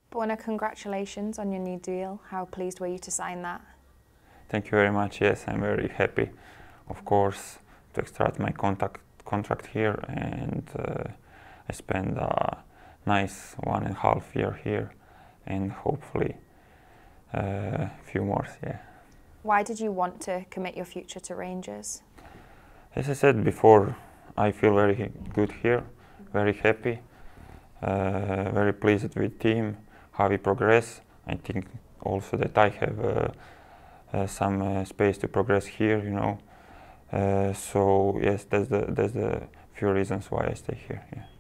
Borna, congratulations on your new deal. How pleased were you to sign that? Thank you very much. Yes, I'm very happy, of course, to start my contract here, and I spent a nice 1.5 years here, and hopefully a few more. Yeah. Why did you want to commit your future to Rangers? As I said before, I feel very good here, very happy, very pleased with team, how we progress. I think also that I have some space to progress here, you know. So yes, that's the few reasons why I stay here. Yeah.